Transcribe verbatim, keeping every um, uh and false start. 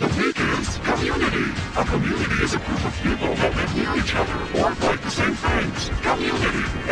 The weak is community. A community is a group of people that live near each other or like the same things. Community.